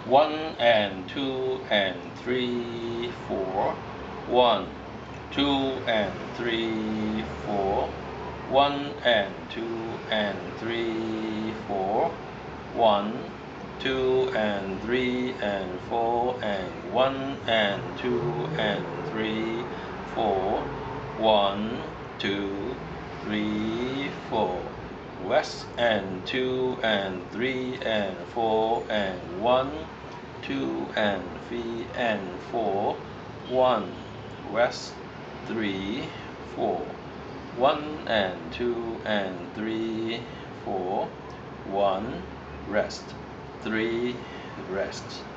1 and 2 and 3, 4. 1, 2 and 3, 4. 1 and 2 and 3, 4. 1, 2 and 3 and 4 and 1 and 2 and 3, 4. 1, 2, 3, 4. West and 2 and 3 and 4 and 1, 2 and 3 and 4. 1 west, 3, 4. 1 and 2 and 3, 4. 1 rest, 3 rest.